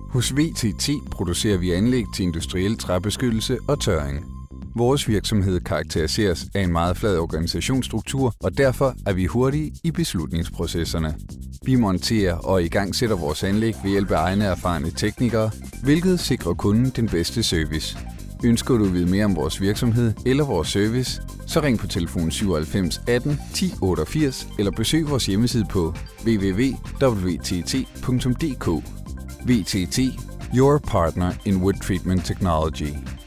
Hos VTT producerer vi anlæg til industriel træbeskyttelse og tørring. Vores virksomhed karakteriseres af en meget flad organisationsstruktur, og derfor er vi hurtige i beslutningsprocesserne. Vi monterer og igangsætter vores anlæg ved hjælp af egne erfarne teknikere, hvilket sikrer kunden den bedste service. Ønsker du at vide mere om vores virksomhed eller vores service, så ring på telefon 97 18 10 88 eller besøg vores hjemmeside på www.wtt.dk. VTT, your partner in wood treatment technology.